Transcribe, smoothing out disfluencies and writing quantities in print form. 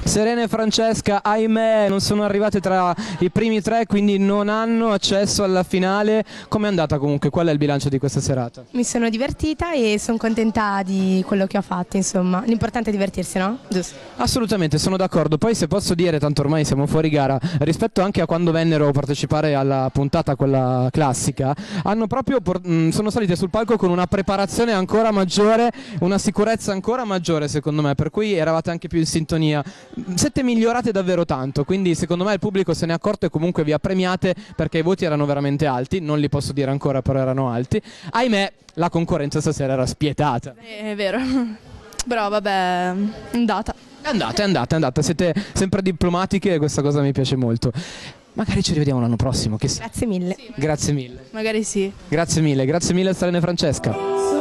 Serena e Francesca, ahimè, non sono arrivate tra i primi tre, quindi non hanno accesso alla finale. Com'è andata comunque? Qual è il bilancio di questa serata? Mi sono divertita e sono contenta di quello che ho fatto, insomma. L'importante è divertirsi, no? Giusto. Assolutamente, sono d'accordo. Poi se posso dire, tanto ormai siamo fuori gara, rispetto anche a quando vennero a partecipare alla puntata, quella classica, hanno proprio sono salite sul palco con una preparazione ancora maggiore, una sicurezza ancora maggiore secondo me, per cui eravate anche più in sintonia. Siete migliorate davvero tanto, quindi secondo me il pubblico se ne è accorto e comunque vi ha premiate perché i voti erano veramente alti, non li posso dire ancora però erano alti. Ahimè, la concorrenza stasera era spietata. È vero, però vabbè, è andata. È andata, siete sempre diplomatiche e questa cosa mi piace molto. Magari ci rivediamo l'anno prossimo, che sa. Grazie mille. Grazie mille. Magari sì. Grazie mille Serena e Francesca.